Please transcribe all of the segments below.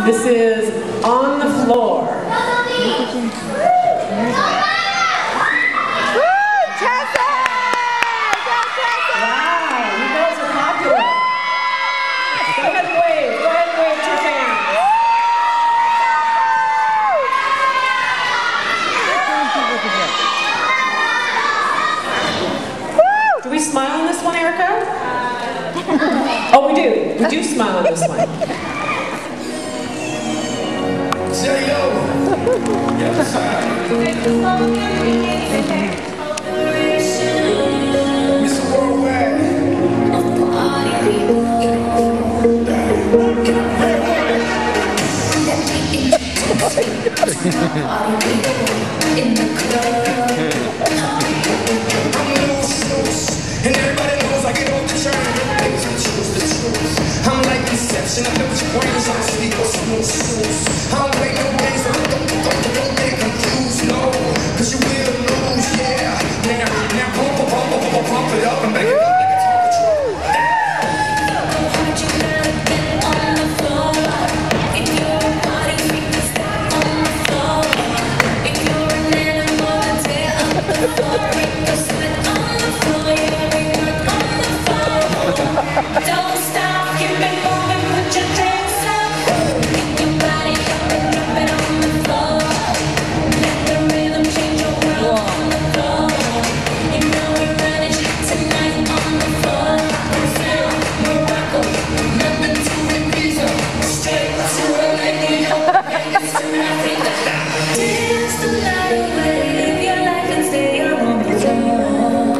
This is On the Floor. Do we smile on this one, Erica? Oh, we do. We do smile on this one. Mr. Worldwide. In the club. And everybody knows I get off the train. Niggas can choose the truth. I'm like Inception. I know which brains I speak or smooth shoes. I don't play no games, but don't get confused, no. Cause you will lose, yeah. Now pump it up and make it up like a Tonka truck. You gotta get on the floor. If you're a body freak, step on the floor. If you're an animal, tear up the floor. Break the sweat on the floor. Don't stop, keep it moving, put your drinks up. Get your body up and drop it on the floor. Let the rhythm change your world on the floor. You know we're running shit tonight on the floor. Brazil, Morocco, London to Ibiza, straight to LA, New York, Vegas to Africa. Dance the night away, live your life and stay on the floor.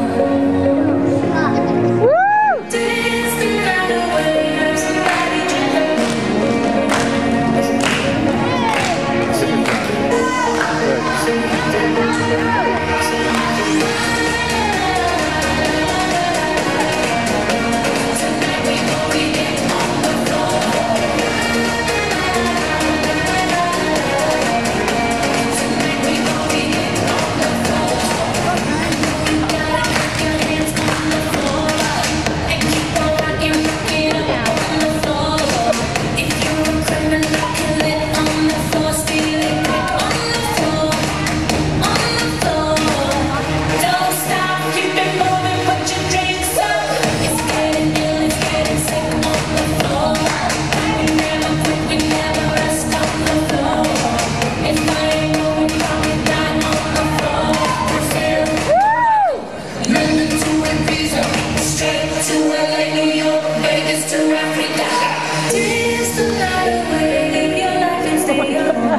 To LA, New York, Vegas to Africa. Dance the night away, live your life and stay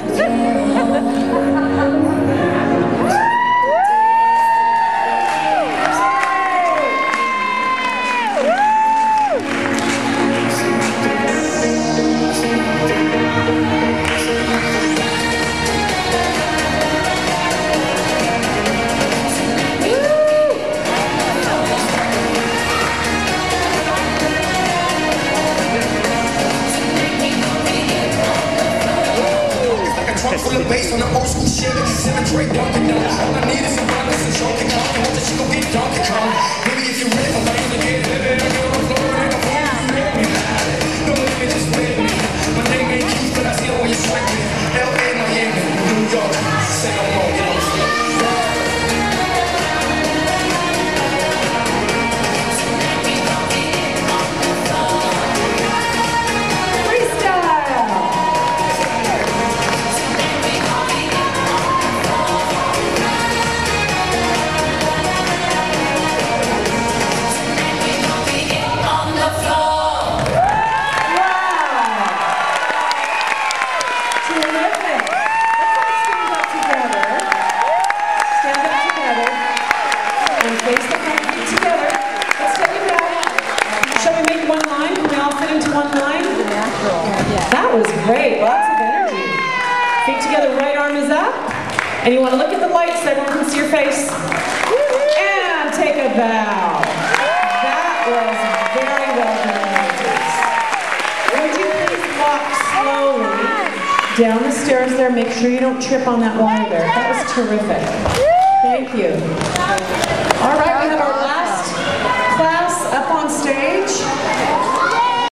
full of bass on the old school shit. Cemetery Dunkin' Donuts. All I need is some brothers and Donkey Kong. I want that she gon' get Donkey Kong. Maybe if you're ready, I'm ready to get it. I get on the floor and I'm ready. Don't let me just wait me. My name ain't Keith, but I see it when you swipe me. LA, Miami, New York. Say no more, get on the floor. That was great, lots of energy. Feet together, right arm is up. And you want to look at the lights so everyone can see your face. And take a bow. That was very well done, ladies. Would you please walk slowly down the stairs there? Make sure you don't trip on that wire there. That was terrific. Thank you.